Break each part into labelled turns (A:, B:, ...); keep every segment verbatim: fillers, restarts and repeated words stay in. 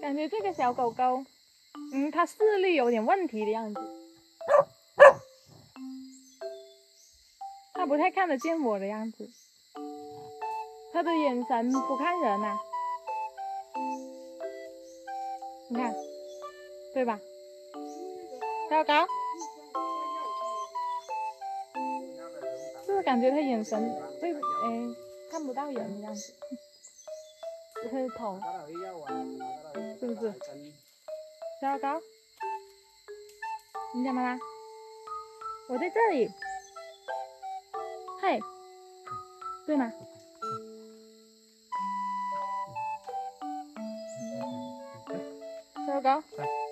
A: 感觉这个小狗狗，嗯，它视力有点问题的样子，它不太看得见我的样子，它的眼神不看人呐、啊，你看，对吧？小狗，是不是感觉它眼神对，哎，看不到人的样子？只是头，是不是？小狗，你干嘛啦？我在这里。嘿，对吗？小狗，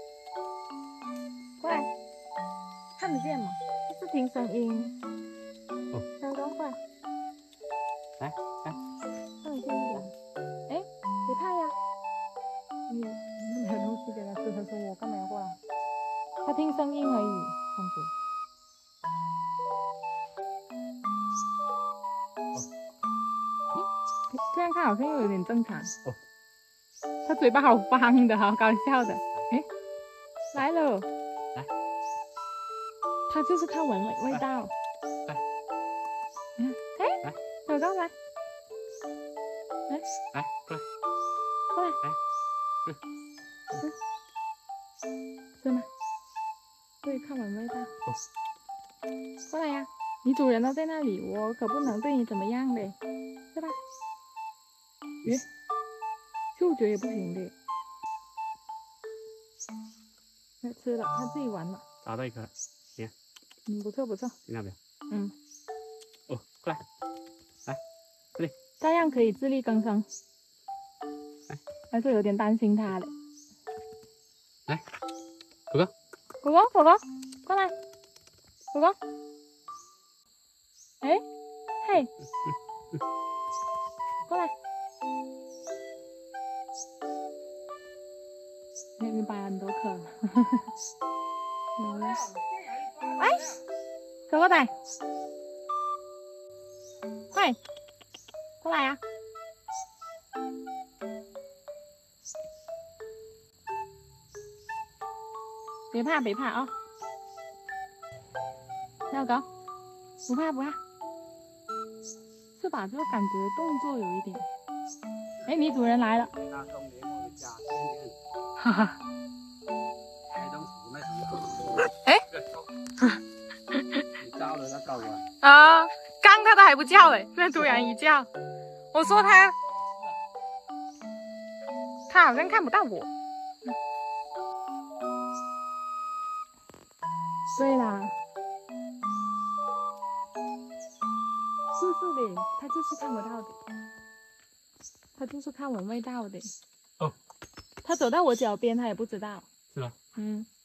A: 过来，看得见吗？是听声音。小狗，过来，
B: 来来，
A: 看得见一点。哎，别怕呀。你你买东西给它吃，它说我干嘛要过来？它听声音而已，公主。这样看好像又有点正常。哦，它嘴巴好方的，好搞笑的。哎，来了，
B: 来，
A: 它就是看闻味味道。
B: 来，
A: 嗯，哎，
B: 来，
A: 小狗来，来，
B: 来，过来，
A: 过来，
B: 来，
A: 嗯，嗯，是吗？对，看闻味道。
B: 哦，
A: 过来呀，你主人都在那里，我可不能对你怎么样的，是吧？咦，嗅觉也不行的。它吃了，它自己玩了。
B: 找到一颗，行。
A: 嗯，不错不错。
B: 听到没有？
A: 嗯。
B: 哦，过来，来，这里。
A: 照样可以自力更生。
B: 来，
A: 还是有点担心它的。
B: 来，狗狗，
A: 狗狗，狗狗，过来，狗狗。哎，嘿，
B: 嗯嗯、
A: 过来。你你摆很多颗。有了。哎，狗狗仔，快，过来呀！别怕，别怕啊！小狗，不怕不怕，是吧？就感觉动作有一点。哎，你主人来了。哈哈。哎。
B: 你叫了它狗啊？
A: 啊，刚它都还不叫哎，现在突然一叫，我说它，它好像看不到我。对啦，是是的，它就是看不到的，它就是看闻味道的。
B: 哦，
A: 它走到我脚边，它也不知道。
B: 是吧？
A: 嗯。